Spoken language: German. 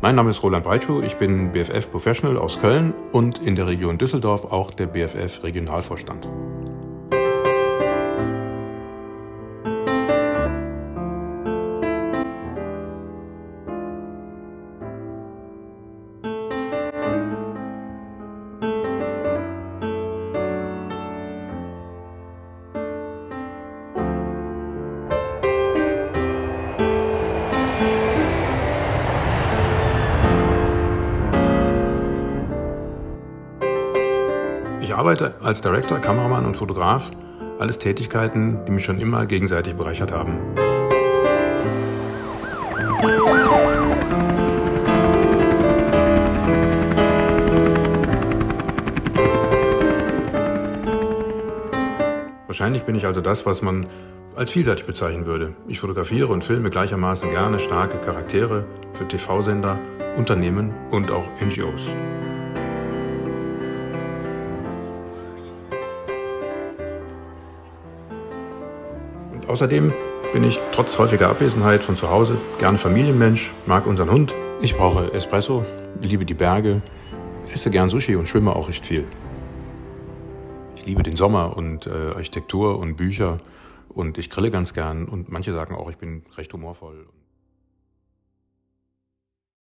Mein Name ist Roland Breitschuh, ich bin BFF Professional aus Köln und in der Region Düsseldorf auch der BFF Regionalvorstand. Ich arbeite als Director, Kameramann und Fotograf, alles Tätigkeiten, die mich schon immer gegenseitig bereichert haben. Wahrscheinlich bin ich also das, was man als vielseitig bezeichnen würde. Ich fotografiere und filme gleichermaßen gerne starke Charaktere für TV-Sender, Unternehmen und auch NGOs. Außerdem bin ich trotz häufiger Abwesenheit von zu Hause gerne Familienmensch, mag unseren Hund. Ich brauche Espresso, liebe die Berge, esse gern Sushi und schwimme auch recht viel. Ich liebe den Sommer und Architektur und Bücher und ich grille ganz gern und manche sagen auch, ich bin recht humorvoll.